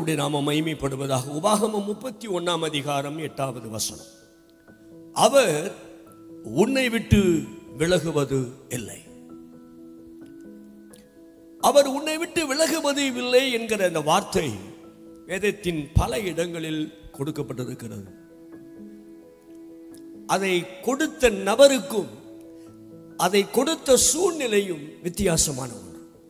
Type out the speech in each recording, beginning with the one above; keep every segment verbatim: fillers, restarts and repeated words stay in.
ஆண்டவருடைய நாமம் மகிமைப்படுவதாக. உபாகமம் முப்பத்தி ஒன்னாம் அதிகாரம் எட்டாவது வசனம். அவர் உன்னை விட்டு விலகுவது இல்லை. அவர் உன்னை விட்டு விலகுவது இல்லை என்கிற அந்த வார்த்தை வேதத்தின் பல இடங்களில் கொடுக்கப்பட்டிருக்கிறது. அதை கொடுத்த நபருக்கும் அதை கொடுத்த சூழ்நிலையும் வித்தியாசமான ஒன்று.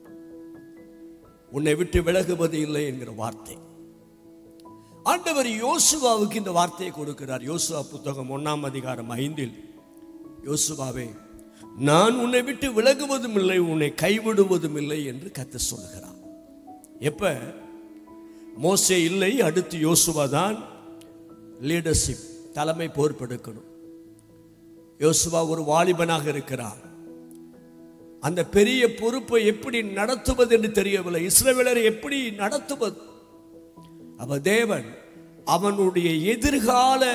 உன்னை விட்டு விலகுவது இல்லை என்கிற வார்த்தை. ஆண்டவர் யோசுவாவுக்கு இந்த வார்த்தையை கொடுக்கிறார். யோசுவா புத்தகம் ஒன்னாம் அதிகாரம் ஐந்தில், யோசுவாவே, நான் உன்னை விட்டு விலகுவதும் இல்லை, உன்னை கைவிடுவதும் இல்லை என்று கர்த்தர் சொல்லுகிறார். எப்ப? மோசே இல்லை, அடுத்து யோசுவா தான் லீடர்ஷிப், தலைமை பொறுப்பெடுக்கணும். யோசுவா ஒரு வாலிபனாக இருக்கிறார். அந்த பெரிய பொறுப்பை எப்படி நடத்துவது என்று தெரியவில்லை. இஸ்ரவேலரை எப்படி நடத்துவது? அவ தேவன் அவனுடைய எதிர்கால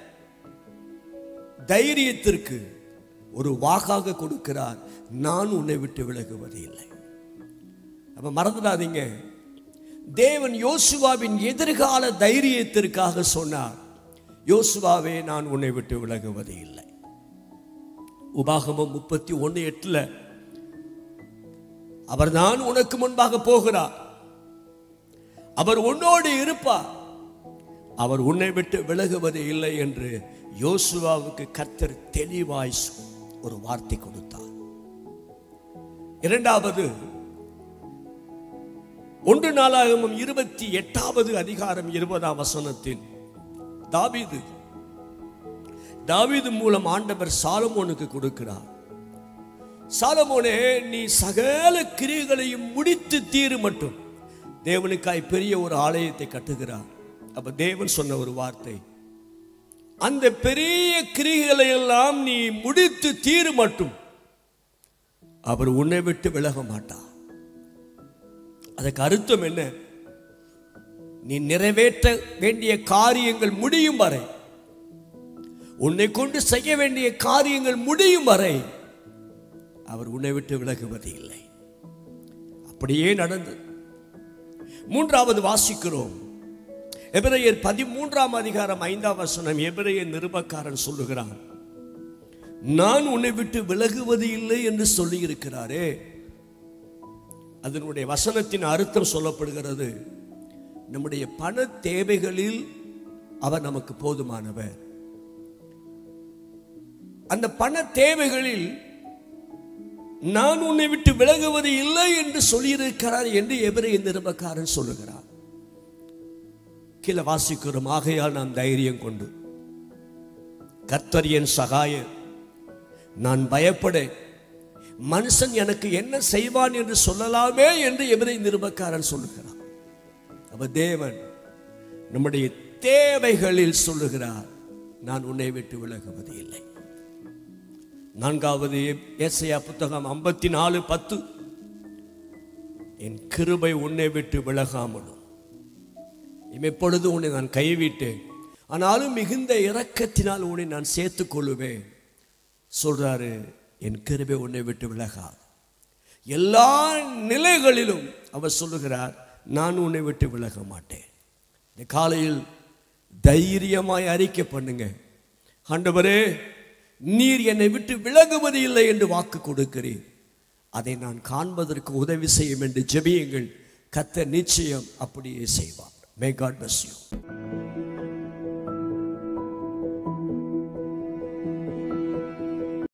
தைரியத்திற்கு ஒரு வாக்காக கொடுக்கிறார். நான் உன்னை விட்டு விலகுவது இல்லை. அப்ப மறந்துடாதீங்க, தேவன் யோசுவாவின் எதிர்கால தைரியத்திற்காக சொன்னார், யோசுவாவே, நான் உன்னை விட்டு விலகுவது இல்லை. உபாகமம் முப்பத்தி ஒன்னு எட்டுல, அவர் தான் உனக்கு முன்பாக போகிறார், அவர் உன்னோடு இருப்பார், அவர் உன்னை விட்டு விலகுவது இல்லை என்று யோசுவாவுக்கு கர்த்தர் தெளிவாய் ஒரு வார்த்தை கொடுத்தார். இரண்டாவது, ஒன்று நாளாகமம் இருபத்தி எட்டாவது அதிகாரம் இருபதாம் வசனத்தில் தாவீது தாவீது மூலம் ஆண்டவர் சாலமோனுக்கு கொடுக்கிறார். சாலமோனே, நீ சகல கிரியைகளையும் முடித்து தீரு மட்டும். தேவனுக்காய் பெரிய ஒரு ஆலயத்தை கட்டுகிறார். அப்ப தேவன் சொன்ன ஒரு வார்த்தை, அந்த பெரிய கிரியைகளை எல்லாம் நீ முடித்து தீரு மட்டும் அவர் உன்னை விட்டு விலக மாட்டார். அதுக்கு அர்த்தம் என்ன? நீ நிறைவேற்ற வேண்டிய காரியங்கள் முடியும் வரை, உன்னை கொண்டு செய்ய வேண்டிய காரியங்கள் முடியும் வரை அவர் உன்னை விட்டு விலகுவது இல்லை. அப்படியே நடந்தது. மூன்றாவது வாசிக்கிறோம், எபிரேயர் பதிமூன்றாம் அதிகாரம் ஐந்தாம் வசனம். எபிரேயர் நிருபக்காரன் சொல்லுகிறான், நான் உன்னை விட்டு விலகுவது இல்லை என்று சொல்லி இருக்கிறாரே. அதனுடைய வசனத்தின் அர்த்தம் சொல்லப்படுகிறது, நம்முடைய பண தேவைகளில் அவர் நமக்கு போதுமானவர். அந்த பண தேவைகளில் நான் உன்னை விட்டு விலகுவது இல்லை என்று சொல்லியிருக்கிறார் என்று எபிரேயர் நிருபக்காரன் சொல்லுகிறார். கீழே வாசிக்கிறோம், ஆகையால் நான் தைரியம் கொண்டு கர்த்தர் என் சகாயர், நான் பயப்பட மனுஷன் எனக்கு என்ன செய்வான் என்று சொல்லலாமே என்று எபிரேயர் நிருபக்காரன் சொல்லுகிறார். அப்ப தேவன் நம்முடைய தேவைகளில் சொல்லுகிறார், நான் உன்னை விட்டு விலகுவது இல்லை. நான்காவது, ஏசாயா புத்தகம் ஐம்பத்தி நாலு பத்து, என் கிருபை உன்னை விட்டு விலகாமலும், எப்பொழுது உன்னை நான் கைவிட்டேன், ஆனாலும் மிகுந்த இரக்கத்தினால் உன்னை நான் சேர்த்துக் கொள்ளுவேன் சொல்றாரு. என் கிருபை உன்னை விட்டு விலகாது. எல்லா நிலைகளிலும் அவர் சொல்லுகிறார், நான் உன்னை விட்டு விலக மாட்டேன். இந்த காலையில் தைரியமாய் அறிக்கை பண்ணுங்க, ஆண்டவரே, நீர் என்னை விட்டு விலகுவது இல்லை என்று வாக்கு கொடுக்கிறேன், அதை நான் காண்பதற்கு உதவி செய்யும் என்று ஜெபியுங்கள். கர்த்தர் நிச்சயம் அப்படியே செய்வார். May God bless you.